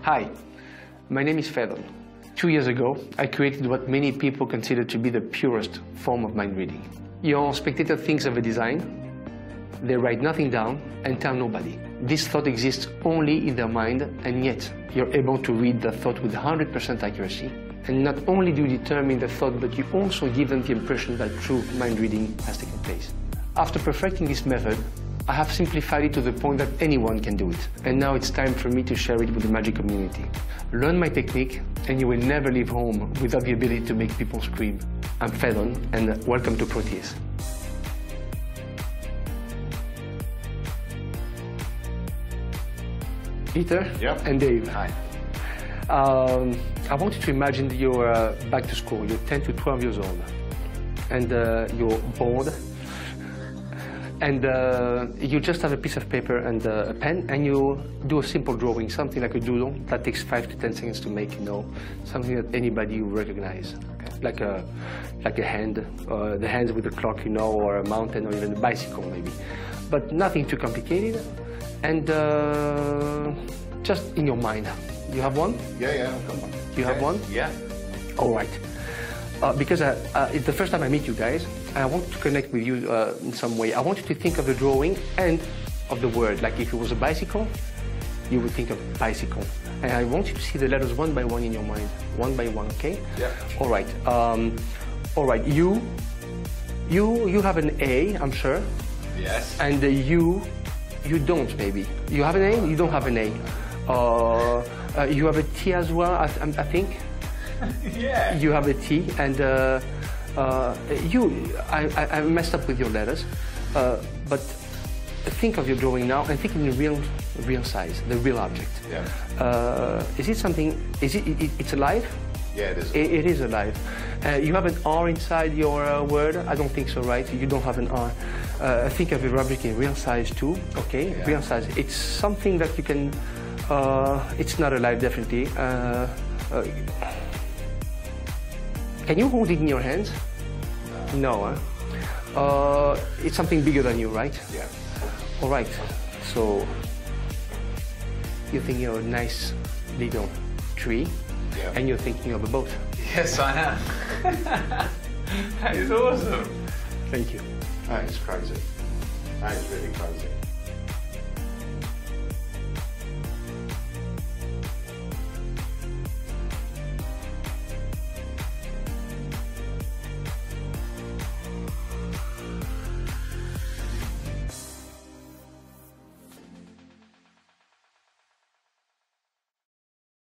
Hi, my name is Phedon. 2 years ago, I created what many people consider to be the purest form of mind reading. Your spectator thinks of a design, they write nothing down and tell nobody. This thought exists only in their mind, and yet you're able to read the thought with 100% accuracy. And not only do you determine the thought, but you also give them the impression that true mind reading has taken place. After perfecting this method, I have simplified it to the point that anyone can do it. And now it's time for me to share it with the magic community. Learn my technique, and you will never leave home without the ability to make people scream. I'm Phedon, and welcome to Proteus. Peter and Dave. Hi. I want you to imagine you're back to school. You're 10 to 12 years old, and you're bored. And you just have a piece of paper and a pen, and you do a simple drawing, something like a doodle that takes 5 to 10 seconds to make, something that anybody will recognize. Okay. Like a hand, the hands with the clock, or a mountain, or even a bicycle, maybe. But nothing too complicated. And just in your mind. You have one? Yeah, I've got one. You have one? Yeah. All right. Because it's the first time I meet you guys, I want to connect with you in some way. I want you to think of the drawing and of the word. Like if it was a bicycle, you would think of bicycle. And I want you to see the letters one by one in your mind. One by one, okay? Yeah. All right. All right. You have an A, I'm sure. Yes. And you don't, maybe. You have an A? You don't have an A. You have a T as well, I think. Yeah. You have a T, and I messed up with your letters, but think of your drawing now and think in the real size, the real object. Yeah. Is it something? It's alive? Yeah, it is. It is alive. You have an R inside your word? I don't think so, right? You don't have an R. Think of your object in real size too. Okay, yeah. Real size. It's something that you can. It's not alive, definitely. Can you hold it in your hands? No, huh? It's something bigger than you, right? Yeah. All right. So you're thinking of a nice little tree, Yeah. and you're thinking of a boat. Yes, I am. That is awesome. Thank you. That is crazy. That is really crazy.